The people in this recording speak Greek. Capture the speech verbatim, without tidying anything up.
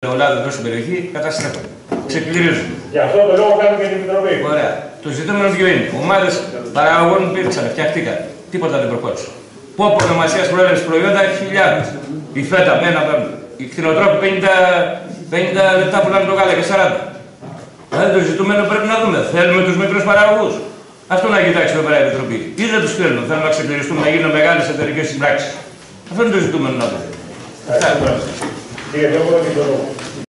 ελαιολάδι εδώ στην περιοχή καταστρέφονται. Ξεκληρίζουν. Γι' αυτό το λόγο κάνουμε και την Επιτροπή. Ωραία. Το ζητούμενο ποιο είναι. Ομάδες παραγωγών υπήρξαν, φτιαχτήκαν. Τίποτα δεν προχώρησε. Πόπο ονομασία προέλευση προϊόντα χιλιάδες. Η φέτα μένα, οι κτηνοτρόφοι πενήντα λεπτά πουλάνε το γάλα και σαράντα. Δηλαδή το ζητούμενο πρέπει να δούμε. Θέλουμε τους μικρούς παραγωγούς. Αυτό να κοιτάξει εδώ πέρα η Επιτροπή. Ή δεν τους θέλουμε. Θέλουμε να ξεκληριστούν, να γίνουν μεγάλες εταιρικές συμπράξεις. Αυτό είναι το ζητούμενο να δούμε. Κύριε Διόγκο,